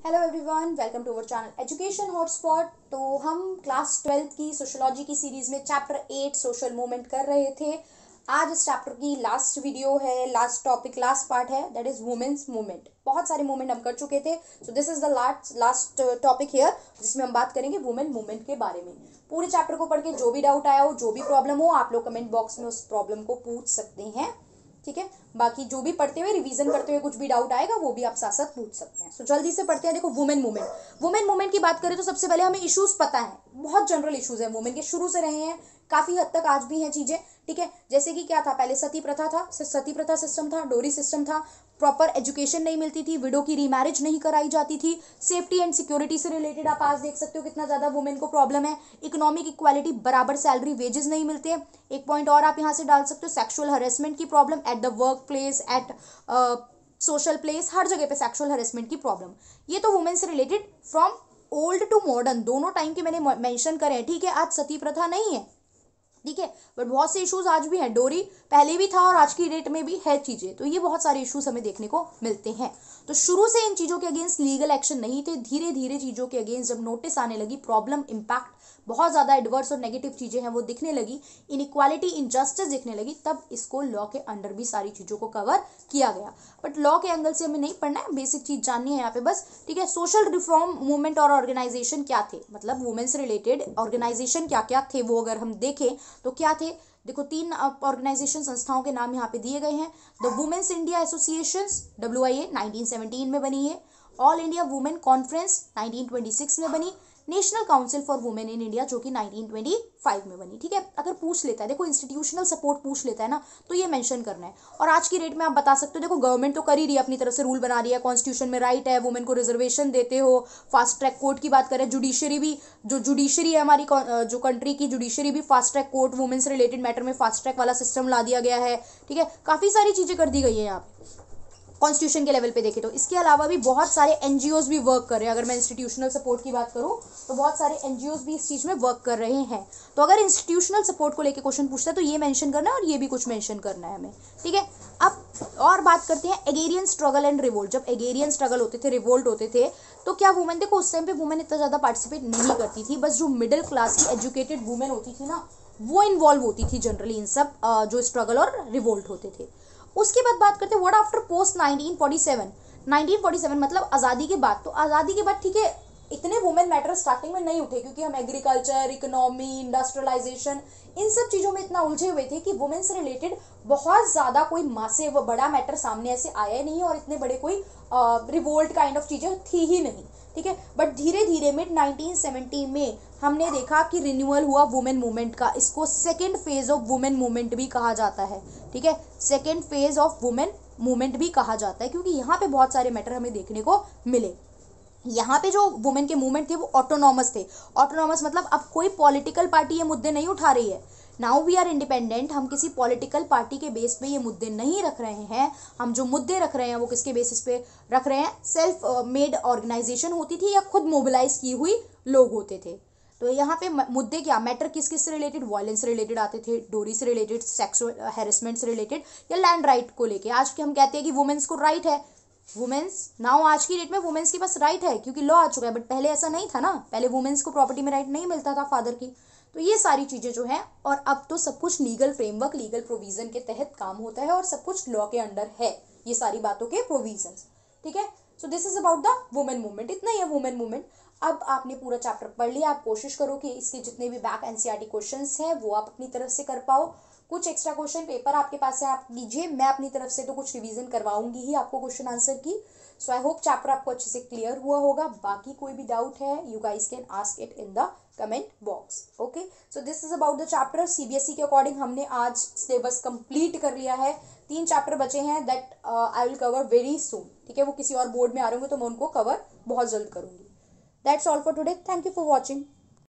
Hello everyone, welcome to our channel education hotspot. तो हम class 12th की sociology की सीरीज में चैप्टर 8 सोशल मूवमेंट कर रहे थे। आज इस चैप्टर की लास्ट वीडियो है, लास्ट टॉपिक, लास्ट पार्ट है, दैट इज वुमेन्स मूवमेंट। बहुत सारे मूवमेंट हम कर चुके थे, so this is the last topic here, जिसमें हम बात करेंगे वुमेन मूवमेंट के बारे में। पूरे चैप्टर को पढ़ के जो भी डाउट आया हो, जो भी प्रॉब्लम हो, आप लोग कमेंट बॉक्स में उस प्रॉब्लम को पूछ सकते हैं, ठीक है। बाकी जो भी पढ़ते हुए, रिवीजन करते हुए कुछ भी डाउट आएगा वो भी आप साथ साथ पूछ सकते हैं। सो जल्दी से पढ़ते हैं। देखो, वुमेन मूवमेंट की बात करें तो सबसे पहले हमें इश्यूज पता है, बहुत जनरल इश्यूज है वुमेन के, शुरू से रहे हैं, काफी हद तक आज भी हैं चीजें, ठीक है। जैसे कि क्या था, पहले सती प्रथा था, सती प्रथा सिस्टम था, डोरी सिस्टम था, प्रॉपर एजुकेशन नहीं मिलती थी, विडो की रीमैरिज नहीं कराई जाती थी, सेफ्टी एंड सिक्योरिटी से रिलेटेड आप आज देख सकते हो कितना ज्यादा वुमेन को प्रॉब्लम है, इकोनॉमिक इक्वालिटी, बराबर सैलरी, वेजेस नहीं मिलते हैं। एक पॉइंट और आप यहाँ से डाल सकते हो, सेक्सुअल हरेसमेंट की problem at the work place, at social place, हर जगह पे सेक्सुअल हरेसमेंट की प्रॉब्लम। ये तो वुमेन से related from old to modern दोनों टाइम के मैंने मेंशन करे हैं, ठीक है। आज सती प्रथा नहीं है, ठीक है, बट बहुत से इश्यूज आज भी हैं। डोरी पहले भी था और आज की डेट में भी है चीजें, तो ये बहुत सारे इश्यूज हमें देखने को मिलते हैं। तो शुरू से इन चीजों के अगेंस्ट लीगल एक्शन नहीं थे, धीरे धीरे चीजों के अगेंस्ट जब नोटिस आने लगी, प्रॉब्लम, इंपैक्ट, बहुत ज्यादा एडवर्स और नेगेटिव चीजें हैं वो दिखने लगी, इनइक्वालिटी, इनजस्टिस दिखने लगी, तब इसको लॉ के अंडर भी सारी चीजों को कवर किया गया। बट लॉ के एंगल से हमें नहीं पढ़ना है, बेसिक चीज जाननी है यहाँ पे बस, ठीक है। सोशल रिफॉर्म मूवमेंट और ऑर्गेनाइजेशन क्या थे, मतलब वुमेन से रिलेटेड ऑर्गेनाइजेशन क्या क्या थे, वो अगर हम देखें तो क्या थे। देखो, 3 ऑर्गेनाइजेशन, संस्थाओं के नाम यहाँ पे दिए गए हैं। The women's India association, WIA 1917 में बनी है। ऑल इंडिया वुमेन कॉन्फ्रेंस 1926 में बनी। National council for women in India जो कि 1925 में बनी, ठीक है। अगर पूछ लेता है, देखो इंस्टीट्यूशनल सपोर्ट पूछ लेता है ना, तो ये मेंशन करना है। और आज की डेट में आप बता सकते हो, देखो गवर्नमेंट तो कर ही रही है, अपनी तरफ से रूल बना रही है, कॉन्स्टिट्यूशन में राइट है, वुमेन को रिजर्वेशन देते हो, फास्ट ट्रैक कोर्ट की बात करें, जुडिशरी भी, जो जुडिशरी है हमारी, जो कंट्री की जुडिशरी भी फास्ट ट्रैक कोर्ट, वुमेन से रिलेटेड मैटर में फास्ट ट्रैक वाला सिस्टम ला दिया गया है, ठीक है। काफी सारी चीजें कर दी गई है यहाँ पे कॉन्स्टिट्यूशन के लेवल पे देखें तो। इसके अलावा भी बहुत सारे एनजीओज भी वर्क कर रहे हैं। अगर मैं इंस्टीट्यूशनल सपोर्ट की बात करूं तो बहुत सारे एनजीओज भी इस चीज में वर्क कर रहे हैं। तो अगर इंस्टीट्यूशनल सपोर्ट को लेकर क्वेश्चन पूछता है तो ये मेंशन करना है और ये भी कुछ मेंशन करना है हमें, ठीक है। अब और बात करते हैं एगेरियन स्ट्रगल एंड रिवोल्ट। जब एगेरियन स्ट्रगल होते थे, रिवोल्ट होते थे, तो क्या वुमेन, देखो उस टाइम पे वुमेन इतना ज्यादा पार्टिसिपेट नहीं करती थी, बस जो मिडिल क्लास की एजुकेटेड वुमेन होती थी ना, वो इन्वॉल्व होती थी जनरली इन सब जो स्ट्रगल और रिवोल्ट होते थे। उसके बाद बात करते हैं व्हाट आफ्टर पोस्ट 1947 मतलब आज़ादी के बाद। तो आज़ादी के बाद, ठीक है, इतने वुमेन मैटर स्टार्टिंग में नहीं उठे, क्योंकि हम एग्रीकल्चर, इकोनॉमी, इंडस्ट्रियलाइजेशन, इन सब चीज़ों में इतना उलझे हुए थे कि वुमेन से रिलेटेड बहुत ज़्यादा कोई मासे व बड़ा मैटर सामने ऐसे आया नहीं, और इतने बड़े कोई रिवोल्ट काइंड ऑफ चीज़ें थी ही नहीं, ठीक है। बट धीरे धीरे मिड 1970 में हमने देखा कि रिन्यूअल हुआ वुमेन मूवमेंट का। इसको second phase of women movement भी कहा जाता है, ठीक है। Second phase of women movement भी कहा जाता है, क्योंकि यहाँ पे बहुत सारे मैटर हमें देखने को मिले। यहाँ पे जो वुमेन के मूवमेंट थे वो ऑटोनॉमस थे। ऑटोनॉमस मतलब अब कोई पॉलिटिकल पार्टी ये मुद्दे नहीं उठा रही है। नाउ वी आर इंडिपेंडेंट, हम किसी पॉलिटिकल पार्टी के बेस पे ये मुद्दे नहीं रख रहे हैं। हम जो मुद्दे रख रहे हैं वो किसके बेसिस पे रख रहे हैं, सेल्फ मेड ऑर्गेनाइजेशन होती थी या खुद मोबिलाइज की हुई लोग होते थे। तो यहाँ पे मुद्दे क्या, मैटर किस किस से रिलेटेड, वायलेंस से रिलेटेड आते थे, डोरी से रिलेटेड, सेक्सुअल हैरेसमेंट से रिलेटेड, या लैंड राइट को लेके। आज के हम कहते हैं कि वुमेन्स को राइट है, वुमेन्स नाउ आज की डेट में वुमेन्स के पास राइट है क्योंकि लॉ आ चुका है, बट पहले ऐसा नहीं था ना, पहले वुमेन्स को प्रॉपर्टी में राइट नहीं मिलता था फादर की। तो ये सारी चीजें जो हैं, और अब तो सब कुछ लीगल फ्रेमवर्क, लीगल प्रोविजन के तहत काम होता है और सब कुछ लॉ के अंडर है, ये सारी बातों के प्रोविजंस, ठीक है। So this is about the women movement, इतना ही है वुमेन मूवमेंट। अब आपने पूरा चैप्टर पढ़ लिया, आप कोशिश करो कि इसके जितने भी बैक एनसीईआरटी क्वेश्चंस हैं वो आप अपनी तरफ से कर पाओ। कुछ एक्स्ट्रा क्वेश्चन पेपर आपके पास है, आप लीजिए, मैं अपनी तरफ से तो कुछ रिवीजन करवाऊंगी ही आपको क्वेश्चन आंसर की। सो आई होप चैप्टर आपको अच्छे से क्लियर हुआ होगा। बाकी कोई भी डाउट है, you guys can ask it in the comment box, okay. So this is about the chapter. CBSE के अकॉर्डिंग हमने आज सिलेबस कंप्लीट कर लिया है, 3 चैप्टर बचे हैं, that I will cover very soon, ठीक है। वो किसी और बोर्ड में आ रहे होंगे तो मैं उनको कवर बहुत जल्द करूंगी। That's all for today, thank you for watching.